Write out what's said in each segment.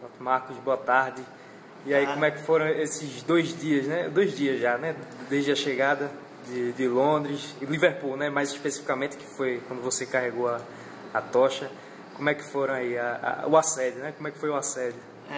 Marcos, boa tarde. E aí, como é que foram esses 2 dias, né? 2 dias já, né? Desde a chegada de Londres e Liverpool, né? Mais especificamente, que foi quando você carregou a tocha. Como é que foram aí o assédio, né? Como é que foi o assédio?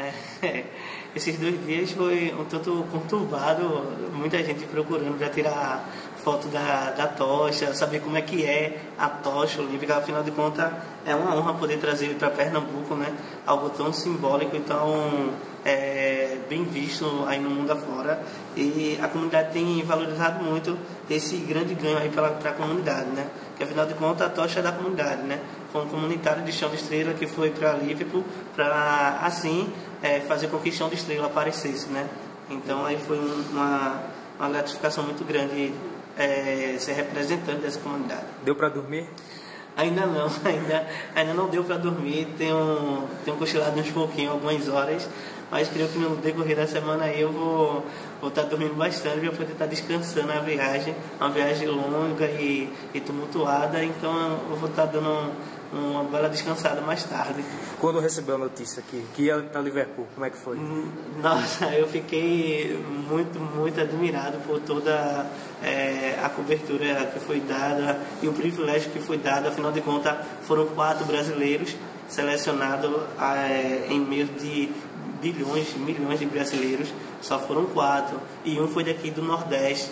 Esses 2 dias foi um tanto conturbado, muita gente procurando para tirar foto da tocha, saber como é que é a tocha olímpica. Afinal de contas, é uma honra poder trazer para Pernambuco, né? Algo tão simbólico e tão bem visto aí no mundo afora. E a comunidade tem valorizado muito esse grande ganho aí para a comunidade, né? Que afinal de contas a tocha é da comunidade, né? Foi um comunitário de Chão de Estrela que foi para Liverpool para assim fazer com que Chão de Estrela aparecesse, né? Então aí foi uma gratificação muito grande ser representante dessa comunidade. Deu para dormir? Ainda não, ainda não deu para dormir. Tenho cochilado uns pouquinho, algumas horas, mas creio que no decorrer da semana aí eu vou estar dormindo bastante para poder estar descansando a viagem. Uma viagem longa e tumultuada, então eu vou estar dando uma bela descansada mais tarde. Quando recebeu a notícia que ia para Liverpool, como é que foi? Nossa, eu fiquei muito admirado por toda a cobertura que foi dada e o privilégio que foi dado. Afinal de contas, foram 4 brasileiros selecionados em meio de milhões de brasileiros. Só foram 4 e um foi daqui do Nordeste,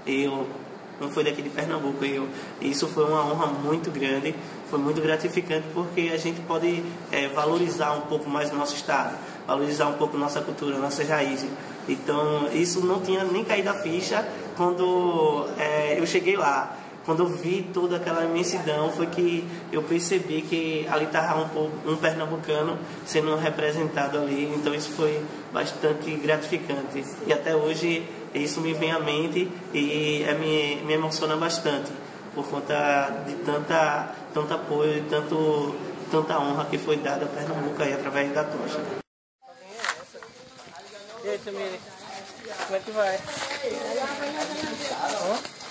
um foi daqui de Pernambuco, eu. Isso foi uma honra muito grande, foi muito gratificante, porque a gente pode valorizar um pouco mais o nosso estado, valorizar um pouco nossa cultura, nossas raízes. Então, isso não tinha nem caído a ficha quando eu cheguei lá. Quando eu vi toda aquela imensidão, foi que eu percebi que ali estava um pernambucano sendo representado ali. Então isso foi bastante gratificante. E até hoje isso me vem à mente e me emociona bastante, por conta de tanto apoio e tanta honra que foi dada a Pernambuco aí através da tocha. E aí, Tamiri, como é que vai?